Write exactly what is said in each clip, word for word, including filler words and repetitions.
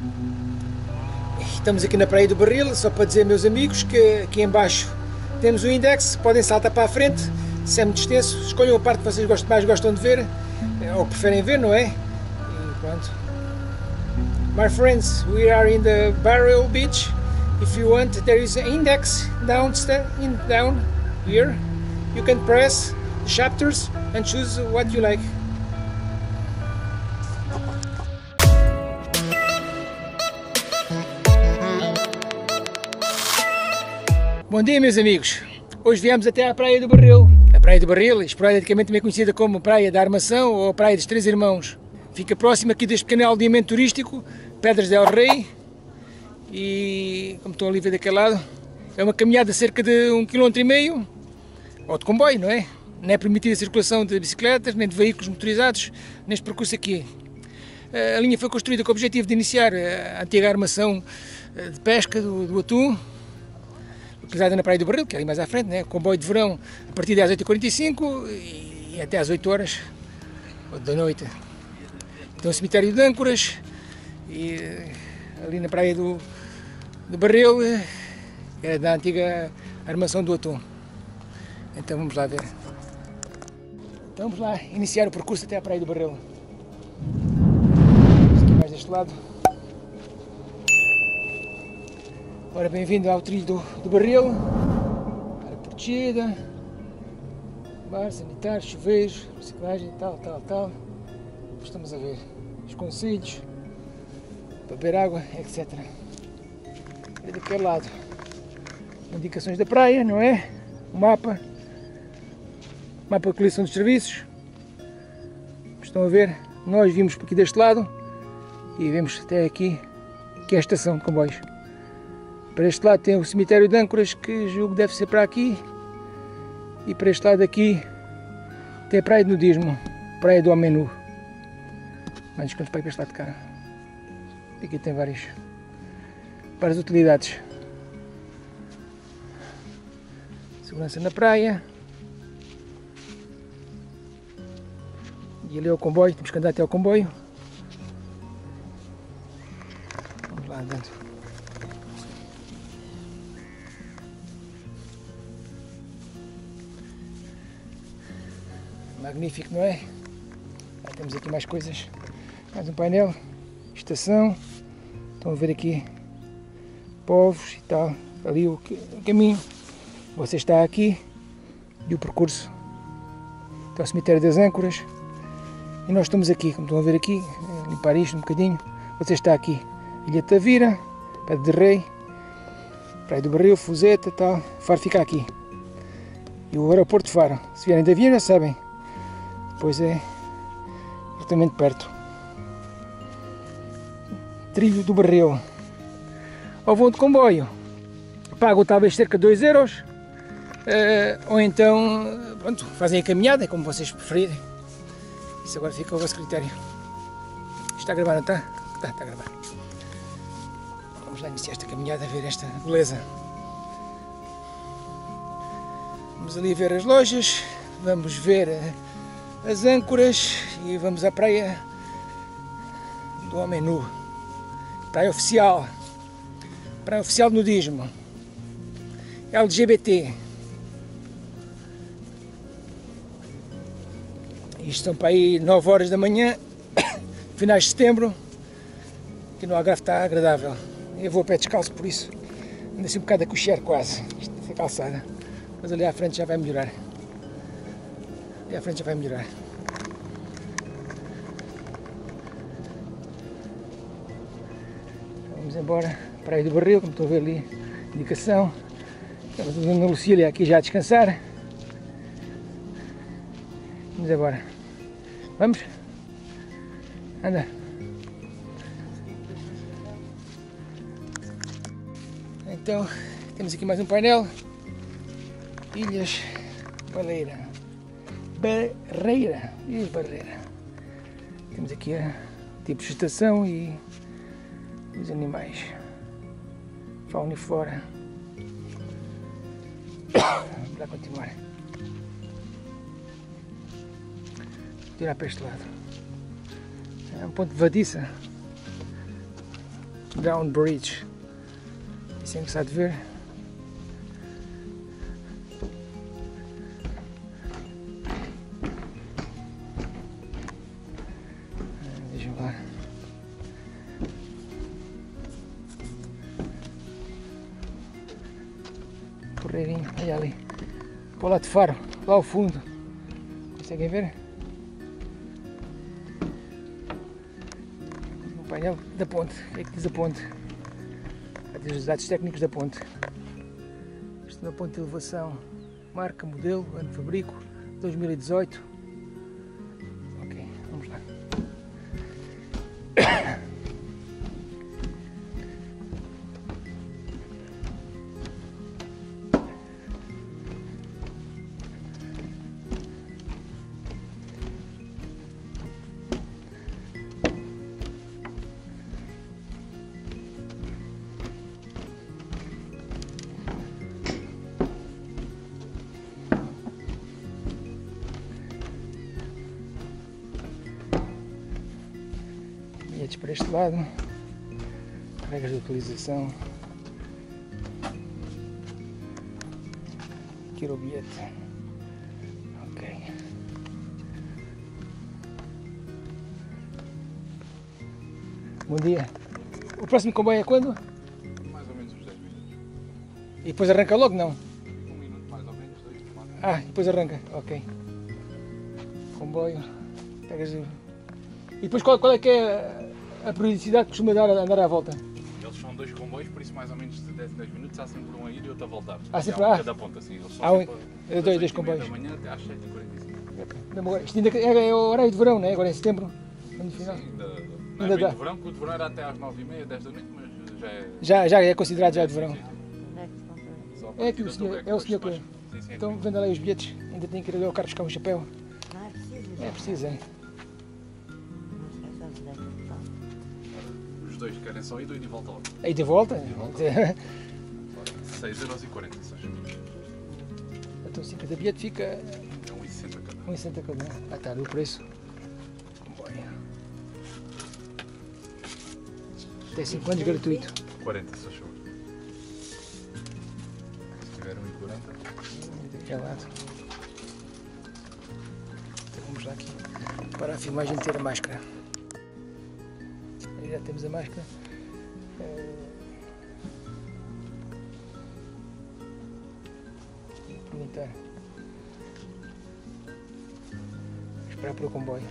Estamos aqui na Praia do Barril, só para dizer, meus amigos, que aqui em baixo temos o index, podem saltar para a frente, se é muito extenso, escolham a parte que vocês mais gostam de ver, ou preferem ver, não é? E pronto. My friends, we are in the Barrel Beach. If you want, there is an index down, in, down here. You can press the chapters and choose what you like. Bom dia, meus amigos. Hoje viemos até à Praia do Barril. A Praia do Barril, esporadicamente também conhecida como Praia da Armação ou a Praia dos Três Irmãos. Fica próximo aqui deste pequeno aldeamento turístico, Pedras del Rei. E, como estão ali a ver daquele lado, é uma caminhada de cerca de um quilômetro e meio, ou de comboio, não é? Não é permitida a circulação de bicicletas, nem de veículos motorizados neste percurso aqui. A linha foi construída com o objetivo de iniciar a antiga armação de pesca do, do atum, localizada na Praia do Barril, que é ali mais à frente, né? Comboio de verão a partir das oito e quarenta e cinco e até às oito horas da noite. Então o cemitério de âncoras e ali na Praia do, do Barril era da antiga armação do atum. Então vamos lá ver. Então vamos lá iniciar o percurso até à Praia do Barril. Vamos aqui mais deste lado. Ora, bem-vindo ao trilho do, do Barril. Área protegida, bar, sanitário, chuveiros, reciclagem, tal, tal, tal. Estamos a ver os conselhos para beber água, etcétera. E daquele lado, indicações da praia, não é? O mapa, mapa de localização dos serviços. Estão a ver, nós vimos por aqui deste lado e vemos até aqui, que é a estação de comboios. Para este lado tem o cemitério de âncoras, que julgo deve ser para aqui. E para este lado aqui tem a praia de nudismo, praia do homem nu. Mais descontos para ir para este lado de cá. Aqui tem várias, várias utilidades. Segurança na praia. E ali é o comboio, temos que andar até ao comboio. Vamos lá andando. Magnífico, não é? Já temos aqui mais coisas. Mais um painel. Estação. Estão a ver aqui povos e tal. Ali o, o caminho. Você está aqui. E o percurso. Está o cemitério das âncoras. E nós estamos aqui, como estão a ver aqui. Limpar isto um bocadinho. Você está aqui. Ilha de Tavira. Pedra de Rei. Praia do Barril, Fuseta e tal. Faro fica aqui. E o aeroporto de Faro. Se vierem de avião já sabem. Pois é, exatamente perto. Trilho do Barril. Ou vão de comboio, pagam talvez cerca de dois euros, ou então, pronto, fazem a caminhada, como vocês preferirem. Isso agora fica ao vosso critério. Está a gravar, não está? Está, está a gravar. Vamos lá iniciar esta caminhada, a ver esta beleza. Vamos ali ver as lojas, vamos ver as âncoras e vamos à praia do homem nu. Praia oficial. Praia oficial de nudismo. L G B T. Isto são para aí nove horas da manhã, finais de setembro. Aqui no Algarve está agradável. Eu vou a pé descalço, por isso ando assim um bocado a coxear quase. Isto é calçada. Mas ali à frente já vai melhorar. Ali à frente já vai melhorar. Vamos embora. Praia do Barril, como estão a ver ali, indicação. A Dona Lucília aqui já a descansar. Vamos embora. Vamos? Anda. Então, temos aqui mais um painel. Ilhas Barreira. Barreira. Ilhas Barreira. Temos aqui a tipo de estação e os animais. Fauna e flora. Vamos lá continuar. Vou tirar para este lado. É um ponto de vadiça. Down Bridge. Isso é engraçado de ver. Vejam lá. Correirinho, olha ali. Para o lado de Faro, lá ao fundo. Conseguem ver? O painel da ponte. O que é que diz a ponte? Diz os dados técnicos da ponte. Isto é uma ponte de elevação. Marca, modelo, ano de fabrico, dois mil e dezoito. Ok, vamos lá. Bilhetes para este lado, regras de utilização, aqui era o bilhete, ok. Bom dia, o próximo comboio é quando? Mais ou menos uns dez minutos. E depois arranca logo, não? Um minuto mais ou menos, dois no máximo. Ah, depois arranca, ok. Comboio, pegas o... E depois qual, qual é que é a periodicidade que costuma dar a andar à volta? Eles são dois comboios, por isso mais ou menos de dez em dez minutos há sempre um a ir e outro a voltar. Há sempre- há um ah. cada ponta, assim. Eles são Há um- sempre dois- das dois oito e meia comboios. da manhã até às sete e quarenta e cinco. Mesmo agora, isto ainda é, é o horário de verão, não é? Agora em setembro, no final. Sim, ainda, não é Ainda bem dá. de verão, porque o de verão era até às nove e meia, dez da noite, mas já é... Já, já é considerado já de verão. Só a É partir que o de senhor, outubro é o que senhor depois que... mais- sim, sim, é Então comigo. venda lá os bilhetes, ainda tem que ir ali ao carro buscar um chapéu. Não é preciso. É preciso, é. Os dois querem só ir e de volta logo. Aí de volta? seis euros e quarenta, só chama. Então cinquenta bilhete fica É um e sessenta cada. um e sessenta cada um. Ah, está ali o preço. Comboio. Até cinco anos gratuito. quarenta, só chama. Se tiver um e quarenta. Daquele lado. Então vamos lá aqui para a filmagem ter a máscara. Aí já temos a máscara. Eh, Vou perguntar. Vou esperar para o comboio.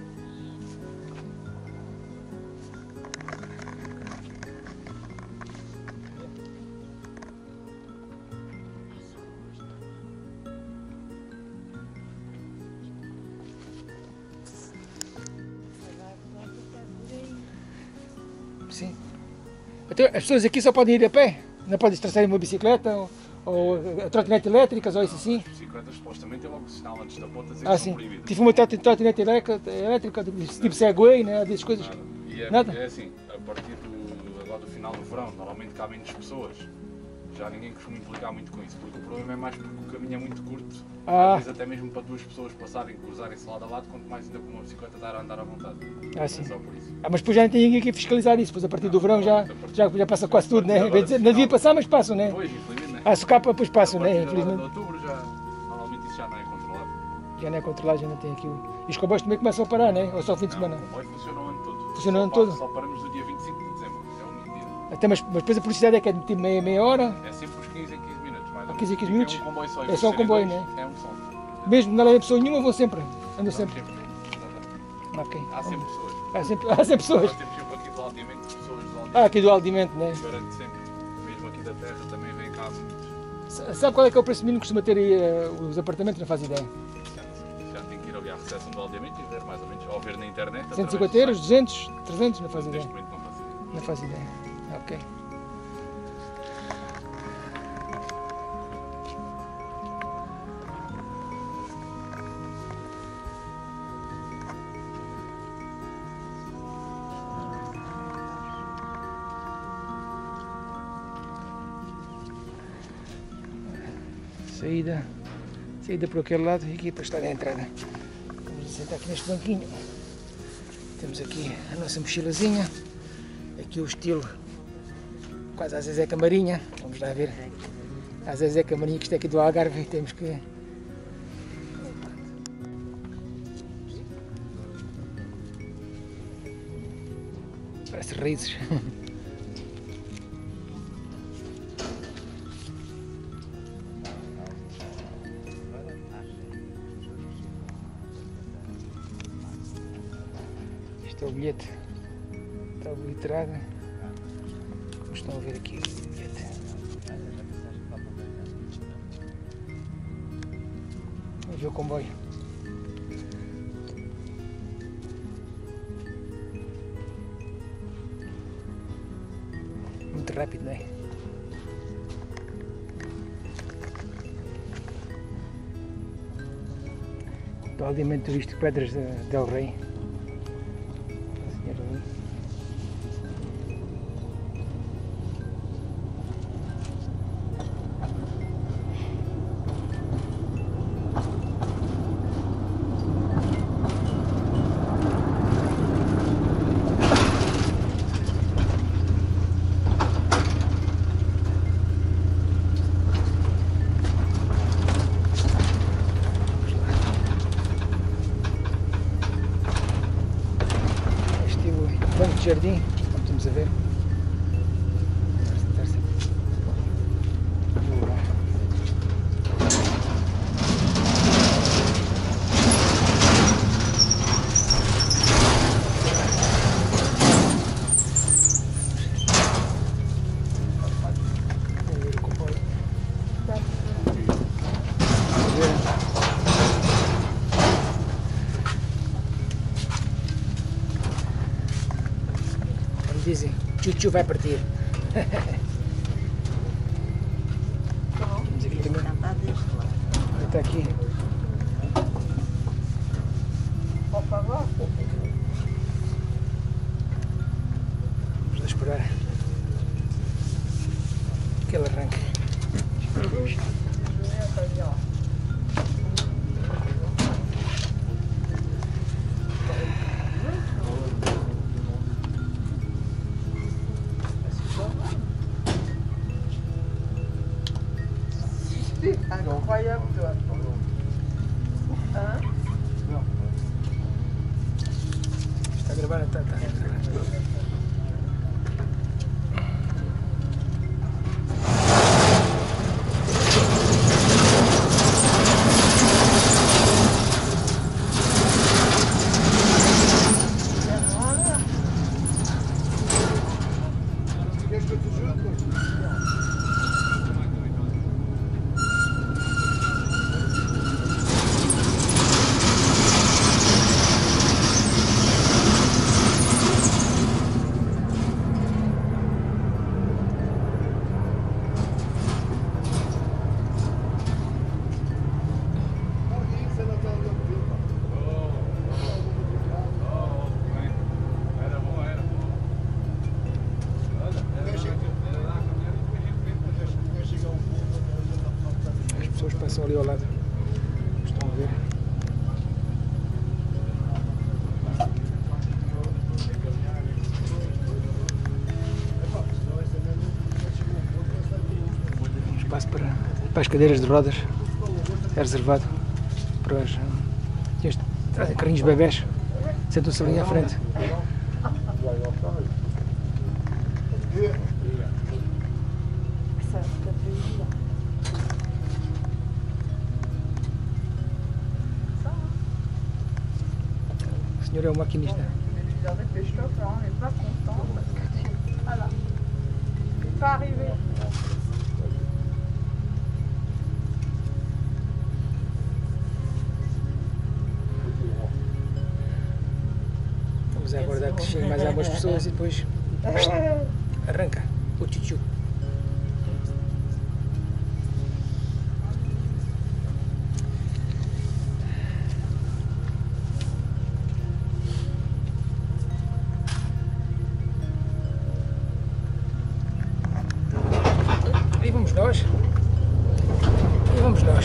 Sim. Então, as pessoas aqui só podem ir a pé? Não podem traçar uma bicicleta ou, ou trotinetes elétricas ou isso assim? As bicicletas supostamente é logo sinal antes da ponta dizer Ah, que sim. são proibidas. Tive uma trot- trotinete elétrica, elétrica tipo Segway, né? Dessas coisas. Nada. E é, Nada? é assim, a partir do, agora do final do verão, normalmente cá há menos pessoas. Já ninguém costuma implicar muito com isso, porque o problema é mais porque o caminho é muito curto. Ah. Às vezes até mesmo para duas pessoas passarem, cruzarem-se lado a lado, quanto mais ainda com uma bicicleta estar a andar à vontade. Ah, sim. É só por isso. Ah, mas depois já não tem ninguém que fiscalizar isso, depois a partir do verão já, já, já passa quase tudo, né? Bem dizer, não devia passar, mas passam, né? Pois, infelizmente, né? Ah, se capa, depois passam, A né? partir agora Infelizmente. de outubro já, normalmente isso já não é controlado. Já não é controlado, já não tem aqui o... E os comboios também começam a parar, né? Ou só o fim de Não, semana? o comboio funciona o ano todo. Funciona o Só ano pa- todo? Só paramos no dia vinte e cinco de dezembro, é o único dia. Até, mas, mas depois a publicidade é que é de tipo meia, meia hora, É sempre os quinze em quinze minutos, mais ou Ah, quinze em menos. quinze minutos? É um comboio só. em É vez só de um serem comboio, dois, né? É um só. mesmo não leva pessoa nenhuma, vão sempre. Andam Não, sempre. sempre. Exatamente. Ok. Há sempre pessoas. Há sempre, há sempre pessoas. Nós temos sempre aqui do Aldeamento pessoas do Ah, Aldeamento. aqui do Aldimento, né? Garante sempre. Mesmo aqui da terra também vem cá muitos. S- Sabe qual é que é o preço mínimo que costuma ter aí eh, os apartamentos? Não faz ideia. Já tem que ir ali à recepção do Aldeamento e ver mais ou menos. Ou ver na internet. cento e através cinquenta do euros, site. duzentos, trezentos, não faz ideia. Neste momento não faço ideia. Não faz ideia. Ok. Saída, saída por aquele lado e aqui para estar a entrada. Vamos sentar aqui neste banquinho. Temos aqui a nossa mochilazinha. Aqui o estilo quase a Zezé Camarinha. Vamos lá ver. A Zezé Camarinha, que isto é aqui do Algarve, temos que... Parece raízes. Este é o bilhete. Está obliterado. Como estão a ver aqui o bilhete. Vamos ver o comboio. Muito rápido, não é? Do aldeamento turístico Pedras del Rei. A senhora ali. Banco de jardim, como estamos a ver. Dizem, Chuchu vai partir. Vamos aqui também. Está aqui. Vamos lá esperar que ele arranque. Incroyable, toi. Hein? Está a gravar, está, está. As pessoas passam ali ao lado. Estão a ver. Um espaço para, para as cadeiras de rodas. É reservado para os. Este, trazem carrinhos de bebés. Sentam-se ali à frente. O senhor é o maquinista. Voilà. Il peut arriver. Vamos aguardar que cheguem mais algumas pessoas e depois arranca o Chuchu. E vamos nós. E vamos nós.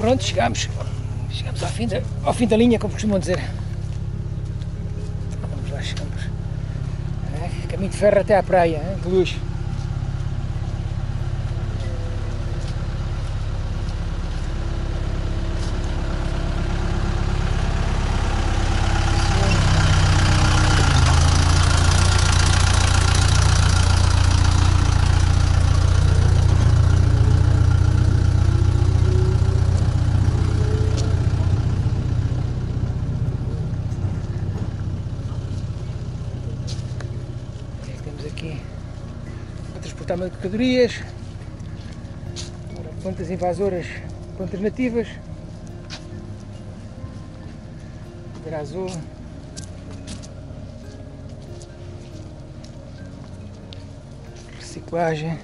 Pronto, chegamos. Chegamos ao fim da, ao fim da linha, como costumam dizer. Vamos lá, chegamos. É, caminho de ferro até à praia, é, de luz. Aqui para transportar mercadorias, plantas invasoras, plantas nativas, madeira azul, reciclagem,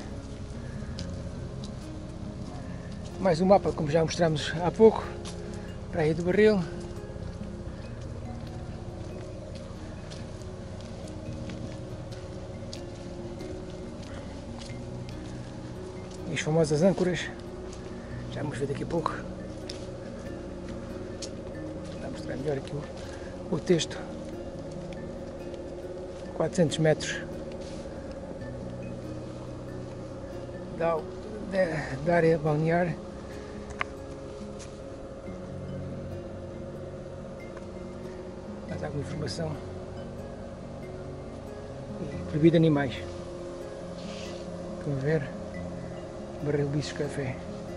mais um mapa como já mostramos há pouco, Praia do Barril. E as famosas âncoras, já vamos ver daqui a pouco. Vou mostrar melhor aqui o, o texto. quatrocentos metros da, da, da área balnear. Mais alguma informação. E proibido animais. Vamos ver. Barril Bichos Café.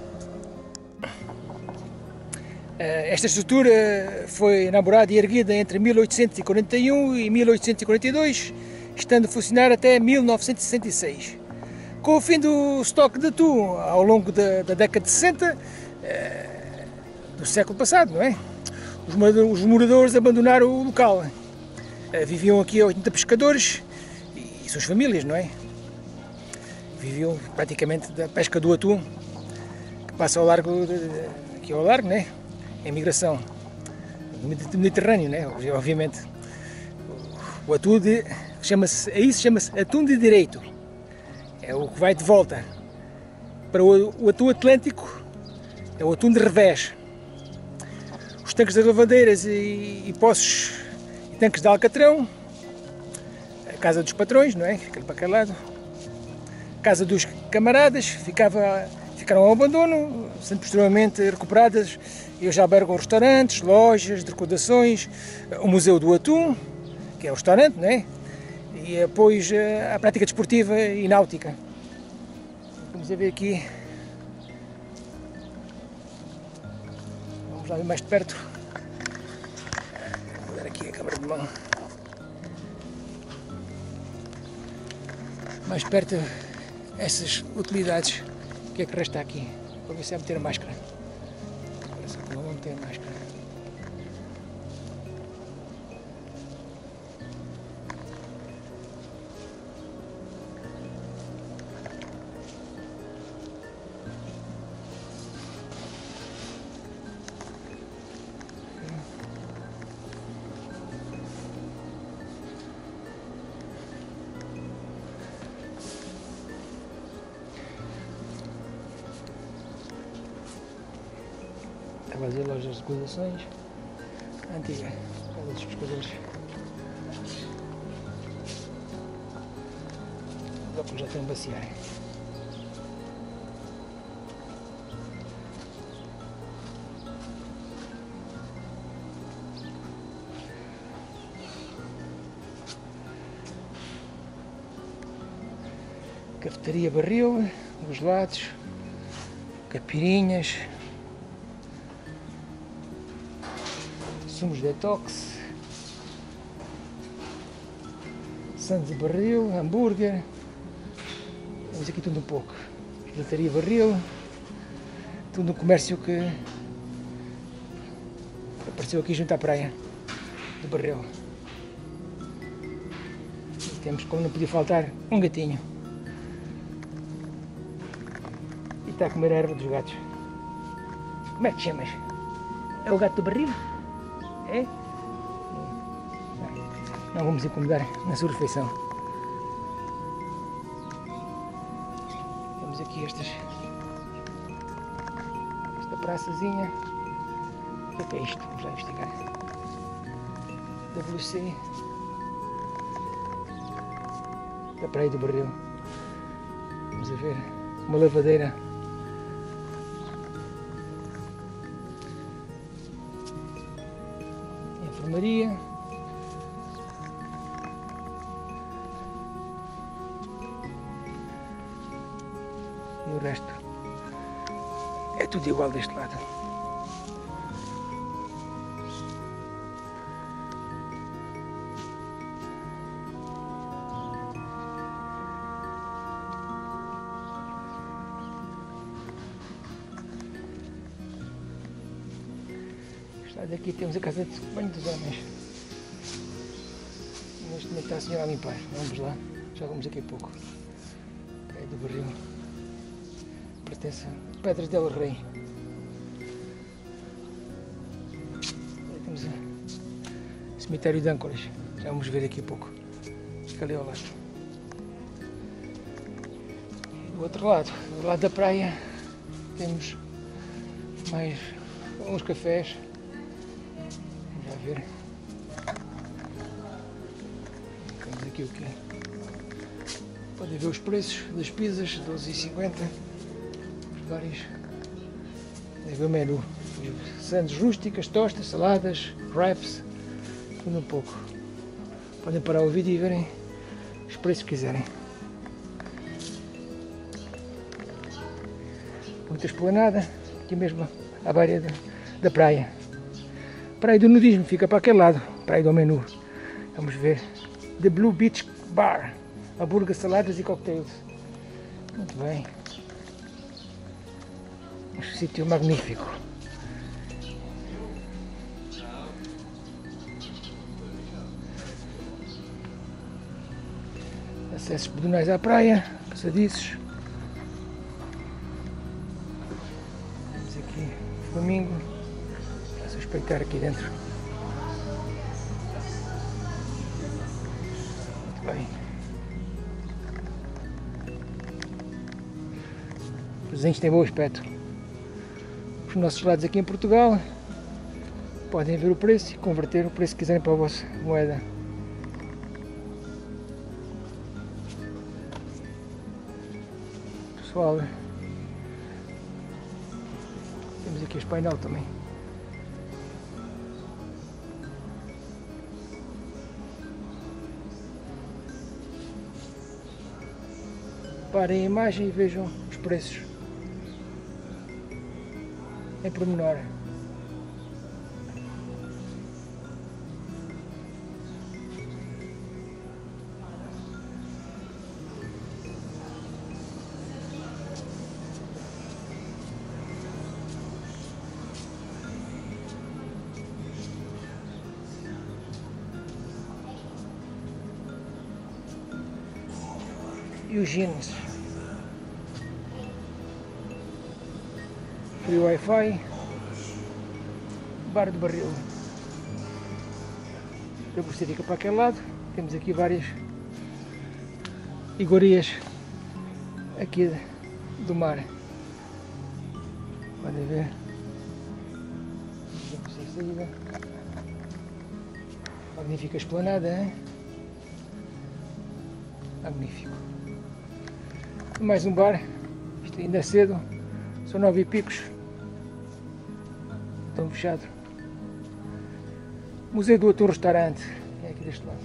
Esta estrutura foi elaborada e erguida entre mil oitocentos e quarenta e um e mil oitocentos e quarenta e dois, estando a funcionar até mil novecentos e sessenta e seis. Com o fim do estoque de atum ao longo da, da década de sessenta do século passado, não é? Os moradores abandonaram o local. Viviam aqui oitenta pescadores e suas famílias, não é? Viviam praticamente da pesca do atum, que passa ao largo, de, aqui ao largo, né? Em migração, no Mediterrâneo, né? Obviamente. O atum de, chama-se, aí se chama-se atum de direito, é o que vai de volta. Para o, o atum atlântico, é o atum de revés. Os tanques de lavadeiras e, e poços e tanques de alcatrão, a casa dos patrões, não é? Fica para aquele lado. Casa dos camaradas, ficava, ficaram ao abandono, sendo posteriormente recuperadas e hoje albergam restaurantes, lojas, decorações, o Museu do Atum, que é o restaurante, não é? E depois a prática desportiva e náutica. Vamos a ver aqui, vamos lá ver mais de perto, vou dar aqui a câmera de mão, mais perto. Essas utilidades, o que é que resta aqui? Vou ver se é meter a máscara. Parece que não vou meter a máscara. Estava a dizer lojas de recordações, a antiga casa dos pescadores. Os óculos já estão a baciar. Cafetaria Barril, os lados, capirinhas, sumos detox, sandes de Barril, hambúrguer, temos aqui tudo um pouco, cafetaria Barril, tudo um comércio que apareceu aqui junto à praia do Barril. E temos, como não podia faltar, um gatinho. E está a comer a erva dos gatos. Como é que te chamas? É o gato do Barril? É? Não vamos incomodar na sua refeição. Temos aqui estas, esta praçazinha. O que é isto? Vamos lá investigar. W C da Praia do Barril. Vamos a ver. Uma lavadeira. Enfermaria. E o resto é tudo igual deste lado. Este lado aqui temos a casa de banho dos homens. Neste momento está a senhora a limpar. Vamos lá, já vamos daqui a pouco. É do Barril. Pertence a Pedras del Rei. Aí temos o cemitério de Âncoras. Já vamos ver daqui a pouco. Fica ali ao lado. E do outro lado, do lado da praia, temos mais uns cafés. Vamos já ver. Temos aqui o que é. Podem ver os preços das pizzas, doze e cinquenta. Vários. Podem ver o menu. Sandes rústicas, tostas, saladas, wraps, tudo um pouco. Podem parar o vídeo e verem os preços que quiserem. Muita esplanada, aqui mesmo à beira da, da praia. Praia do nudismo, fica para aquele lado. Praia do menu. Vamos ver. The Blue Beach Bar. Hambúrguer, saladas e cocktails. Muito bem. Um sítio magnífico. Acessos pedonais à praia, passadiços. Temos aqui o Flamingo. Vamos espreitar aqui dentro. Muito bem. Os presentes têm bom aspecto. Os nossos lados aqui em Portugal podem ver o preço e converter o preço que quiserem para a vossa moeda. Pessoal, temos aqui o painel também. Parem a imagem e vejam os preços em pormenor. E os jeans. Free Wi-Fi. Bar do Barril. Eu você fica para aquele lado. Temos aqui várias iguarias aqui do mar. Podem ver. Magnífica esplanada, hein? Magnífico. Mais um bar. Isto ainda é cedo. São nove e picos. Estão fechado. Museu do Atum Restaurante. É aqui deste lado.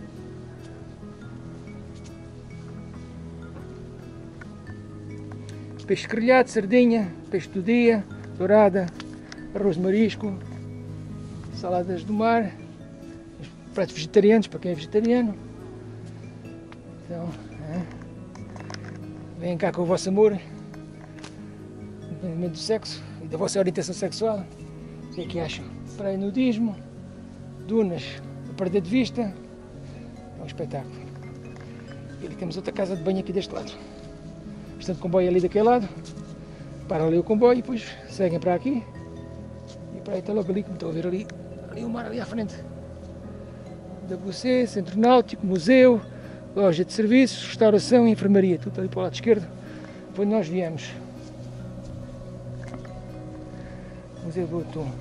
Peixe grelhado, sardinha, peixe do dia, dourada, arroz de marisco, saladas do mar, pratos vegetarianos para quem é vegetariano. Então, é. Venham cá com o vosso amor, independentemente do sexo e da vossa orientação sexual. O que é que acham? Praia nudismo, dunas a perder de vista, é um espetáculo. E ali temos outra casa de banho aqui deste lado. Estão de comboio ali daquele lado, param ali o comboio e depois seguem para aqui. E a praia está logo ali, como estão a ver ali, ali o mar ali à frente. W C, Centro Náutico, Museu, loja de serviços, restauração e enfermaria, tudo ali para o lado esquerdo, foi onde nós viemos. Museu do Atum.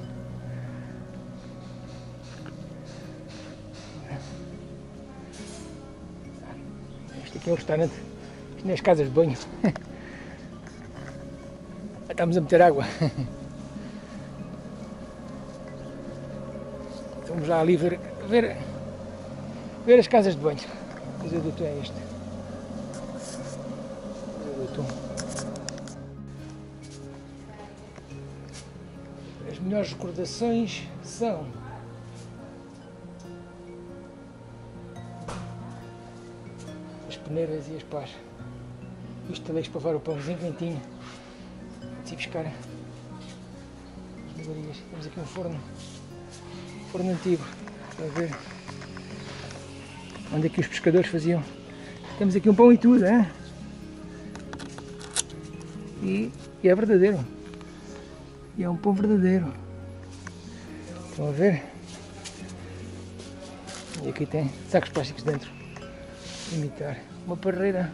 Este aqui é um restaurante. Isto não é as casas de banho. Estamos a meter água. Vamos lá ali ver, ver, ver as casas de banho. O Museu do Atum é este. Museu do Atum. As melhores recordações são as peneiras e as pás. Isto também para levar o pãozinho quentinho. Vou buscar as iguarias. Temos aqui um forno, forno antigo, para ver onde é que os pescadores faziam. Temos aqui um pão e tudo, hein? E, e é verdadeiro. E é um pão verdadeiro. Estão a ver? E aqui tem sacos plásticos dentro. Imitar uma parreira.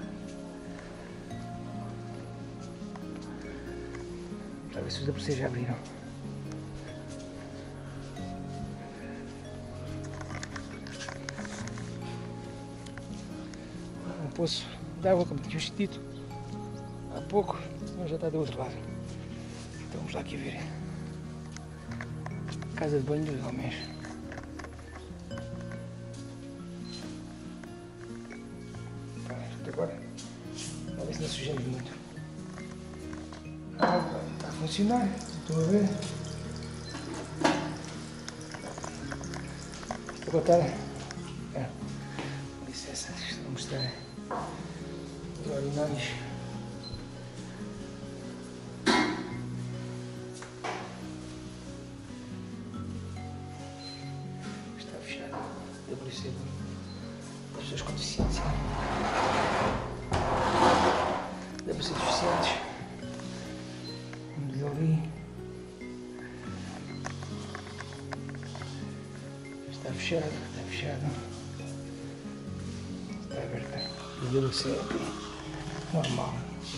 A ver se os da vocês já abriram. Um poço de água, como tínhamos dito há pouco, mas já está do outro lado. Então vamos lá aqui ver. Casa de banho dos homens. Tá, agora, a ver se não sujamos muito. A água está a funcionar, estão a ver? Isto agora está. É, com licença, estou a mostrar os urinários. Está fechado, deu por isso das pessoas com deficiência. Deve ser deficientes. Vamos ali. Está fechado, está fechado. Está aberta. Deve ser normal.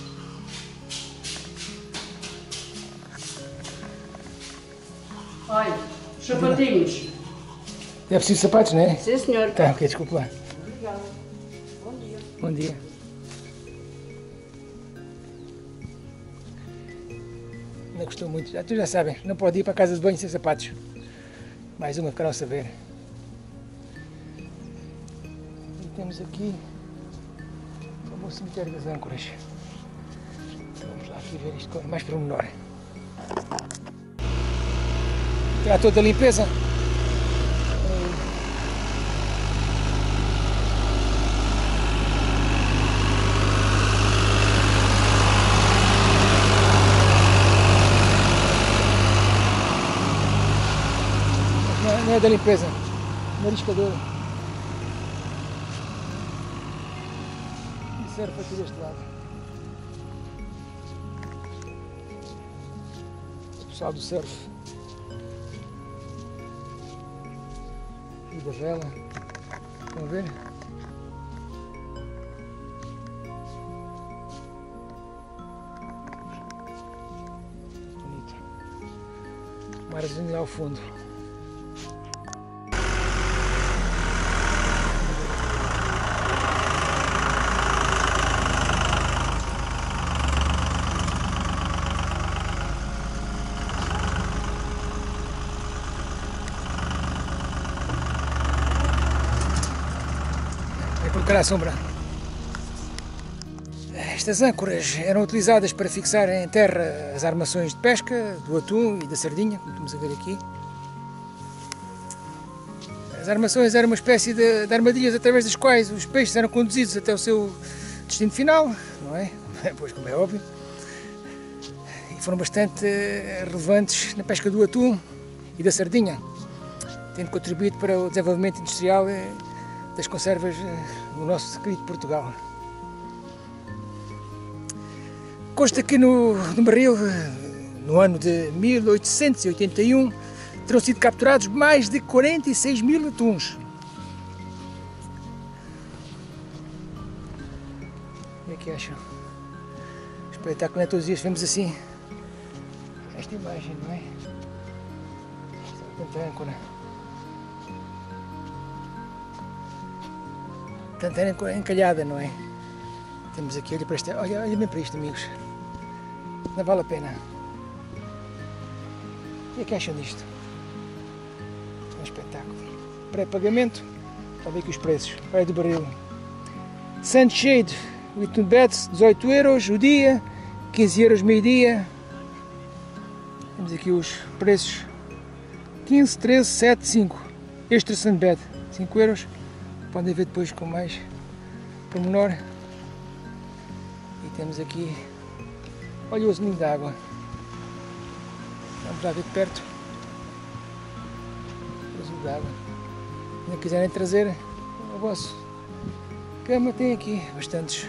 Olha, sapatinhos. É preciso sapatos, não é? Sim, senhor. Tá, ok, desculpa lá. Obrigada. Bom dia. Bom dia. Não gostou muito. Já, tu já sabem, não pode ir para a casa de banho sem sapatos. Mais uma, ficaram a saber. E temos aqui o bom cemitério das âncoras. Então vamos lá aqui ver isto com mais pormenor. Terá toda a limpeza. Não é da limpeza, mariscadouro. E serve aqui deste lado. O pessoal do surf. E da vela. Estão a ver? Bonito. O marzinho lá ao fundo. Colocar a sombra. Estas âncoras eram utilizadas para fixar em terra as armações de pesca, do atum e da sardinha, como estamos a ver aqui. As armações eram uma espécie de, de armadilhas através das quais os peixes eram conduzidos até o seu destino final, não é? Pois, como é óbvio. E foram bastante relevantes na pesca do atum e da sardinha, tendo contribuído para o desenvolvimento industrial das conservas no nosso querido Portugal. Consta que no, no barril, no ano de mil oitocentos e oitenta e um, terão sido capturados mais de quarenta e seis mil atuns. O que é que acham? Espetáculo, não é? Todos os dias vemos assim esta imagem, não é? Tanta âncora. Tanta âncora encalhada, não é? Temos aqui, olha para esta, olha, olha bem para isto, amigos. Não vale a pena. O que é que acham disto? É um espetáculo. Pré-pagamento, está a ver aqui os preços. Praia do Barril. Sunshade with two beds, dezoito euros o dia, quinze euros meio-dia. Temos aqui os preços: quinze, treze, sete, cinco. Extra Sunbed, cinco euros. Podem ver depois com mais pormenor. E temos aqui, olha o azulinho da água. Vamos lá ver de perto. O azul da água. Se não quiserem trazer o vosso cama, tem aqui bastantes.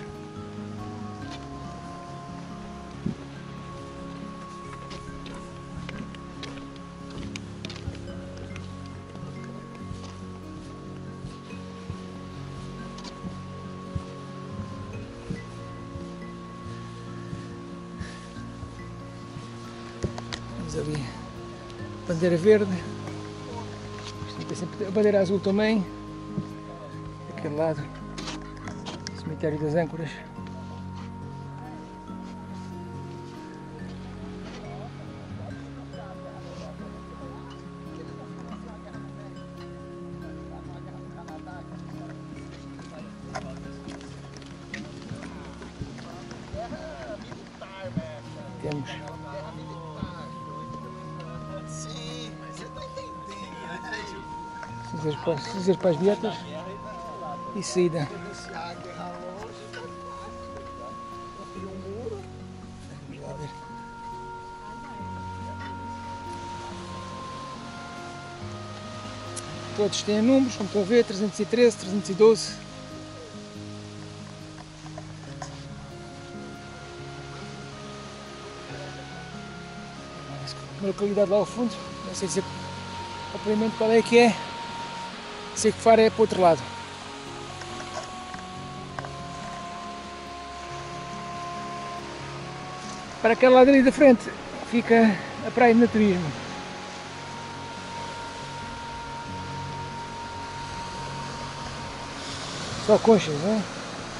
Temos ali bandeira verde, tem sempre a bandeira azul também, daquele lado, cemitério das âncoras. Temos cinzas para as dietas e saída. Todos têm números, como estão a ver, trezentos e treze, trezentos e doze. Uma localidade lá ao fundo, não sei dizer propriamente qual é que é. Sei que Faro é para o outro lado. Para aquele lado ali da frente fica a praia de naturismo. Só conchas, não é?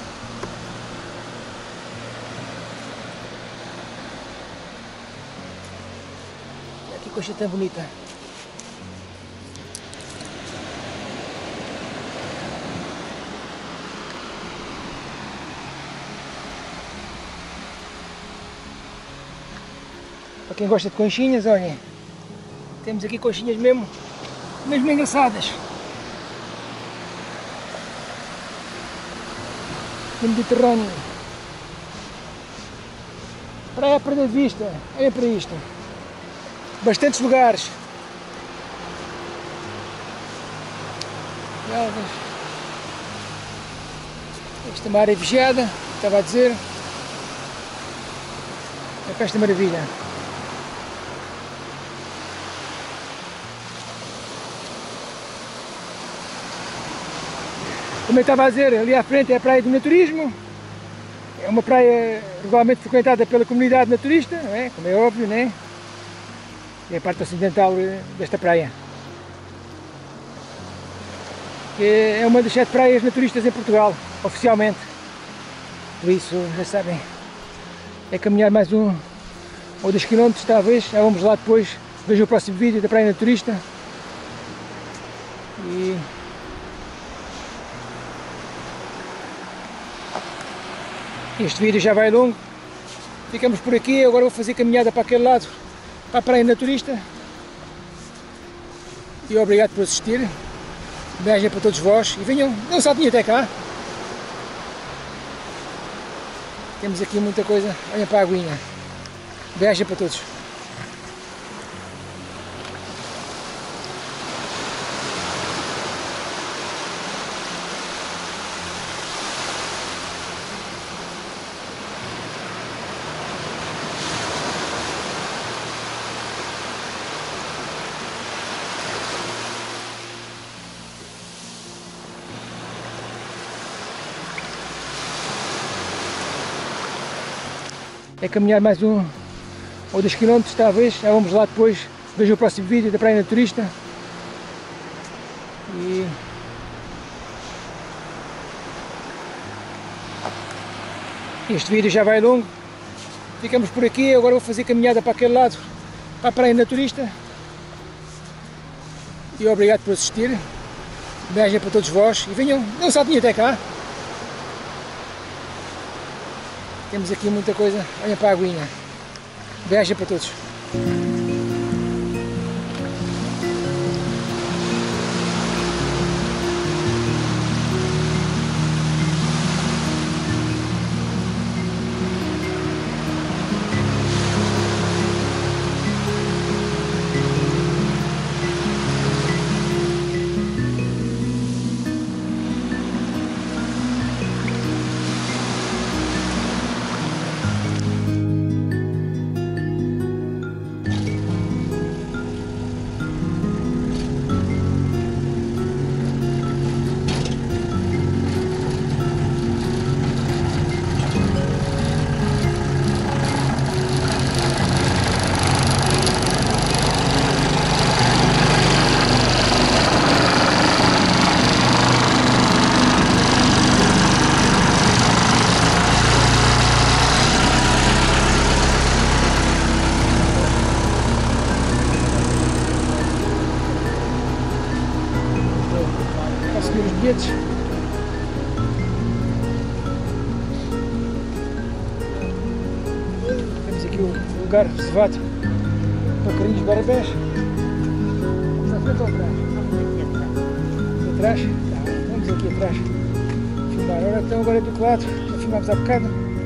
Olha que concha tão bonita. Para quem gosta de conchinhas, olhem, temos aqui conchinhas mesmo, mesmo engraçadas. No Mediterrâneo. Praia a perder de vista, olhem para isto. Bastantes lugares. Esta é uma área vigiada, estava a dizer. É para esta maravilha. Como eu estava a dizer, ali à frente é a praia do naturismo. É uma praia regularmente frequentada pela comunidade naturista, não é? Como é óbvio, não é? É a parte ocidental desta praia. É uma das sete praias naturistas em Portugal, oficialmente. Por isso, já sabem, é caminhar mais um ou dois quilómetros, talvez. Já vamos lá depois, vejam o próximo vídeo da praia naturista. E este vídeo já vai longo, ficamos por aqui. Agora vou fazer caminhada para aquele lado, para a praia naturista. E obrigado por assistir. Beijo para todos vós e venham, dê um saltinho até cá. Temos aqui muita coisa, olhem para a aguinha. Beijo para todos. É caminhar mais um ou dois quilómetros talvez, já vamos lá depois, vejo o próximo vídeo da Praia Naturista. E... este vídeo já vai longo, ficamos por aqui, agora vou fazer caminhada para aquele lado, para a Praia Naturista. E obrigado por assistir, beijo para todos vós e venham, dê um saltinho até cá. Temos aqui muita coisa, olhem para a aguinha. Beijo para todos. Os bilhetes. Temos aqui o lugar reservado para carrinhos barabés. Vamos à frente ou atrás? Atrás? Tá, vamos aqui atrás. Filmar. Ora, então agora é do outro lado. Já filmámos há bocado.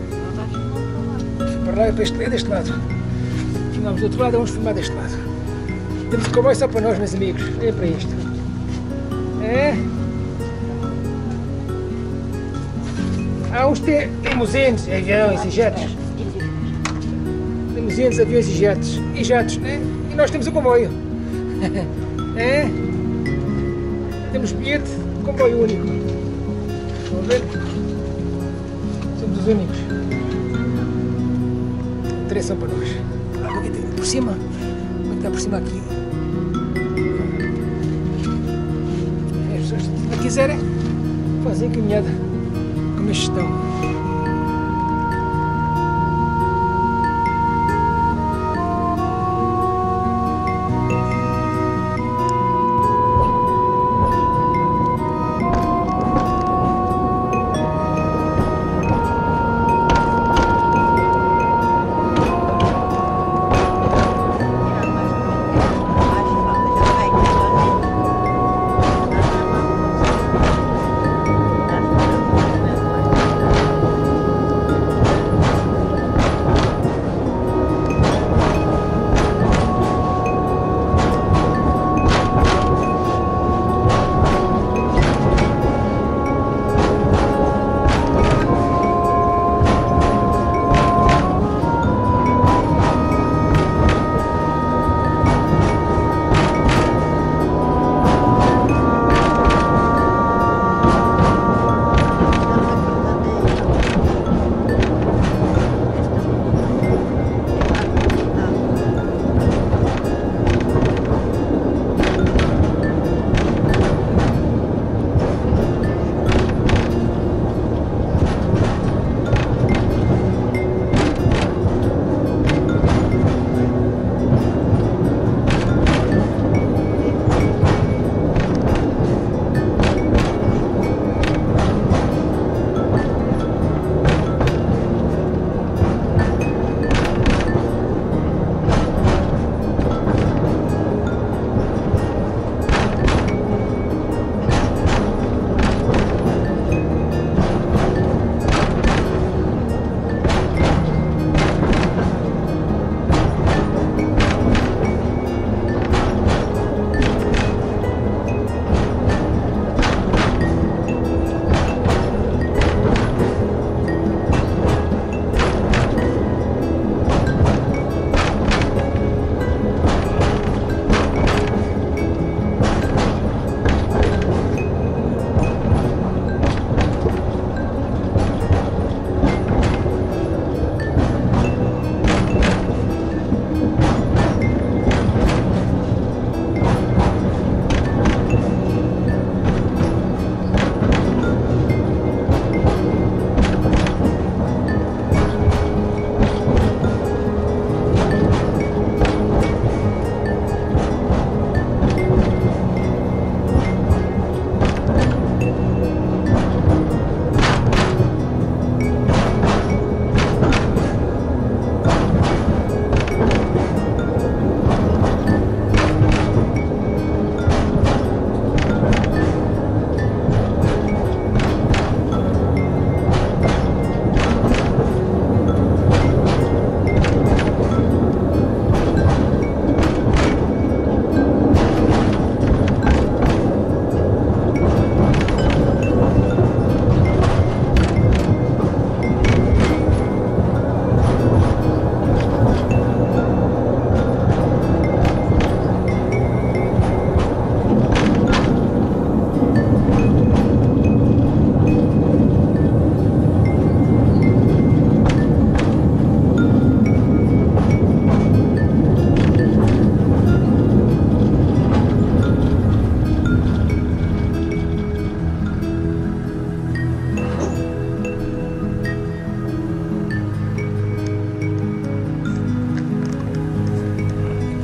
Para lá e para este, é deste lado. Filmámos do outro lado, vamos filmar deste lado. Temos o comboio só para nós, meus amigos. É para isto. É. Há uns limusinos, aviões e jetos. Limusinos, aviões e jetos. E jetos, né? E nós temos o comboio. É? Temos bilhete, comboio único. Vão ver? Somos os únicos. Interessam para nós. Por cima. Como é que está por cima aqui? As pessoas, se quiserem, fazem caminhada. Como estão?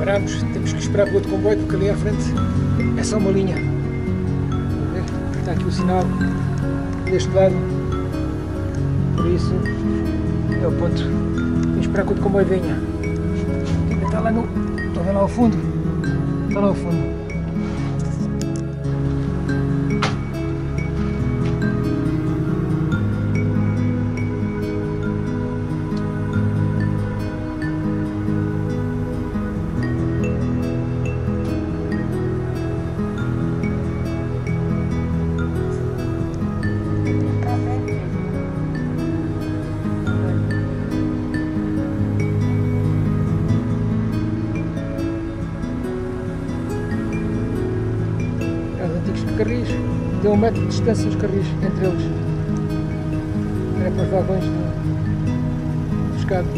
Paramos, temos que esperar para o outro comboio porque ali à frente é só uma linha. Está aqui o sinal deste lado, por isso é o ponto. Temos que esperar que o outro comboio venha. Está lá no. Estão a ver lá ao fundo? Está lá ao fundo. Carris, deu um metro de distância os carris entre eles. Era para os vagões do, do escado.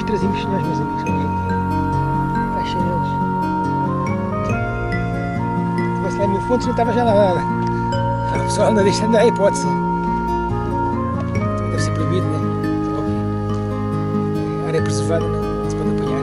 trazemos nós, meus amigos, com a caixa deles. Se tivesse lá mil fontes não estava já nada. O pessoal não deixa andar a hipótese. Deve ser proibido, né? Óbvio. A área preservada não se pode apanhar.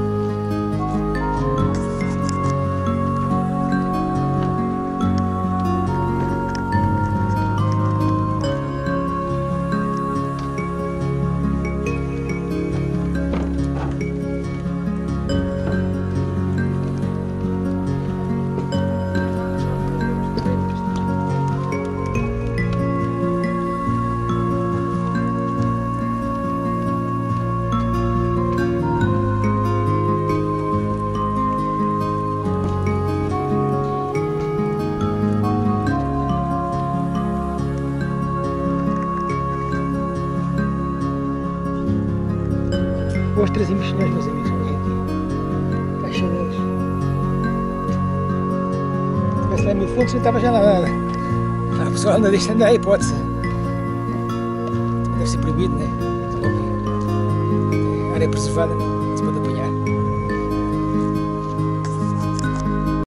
Hoje trazemos nós, meus amigos, com a caixa deles. Se tivesse lá mil fontes não estava já nada. O pessoal não deixa andar a hipótese. Deve ser proibido, né? Óbvio. A área preservada não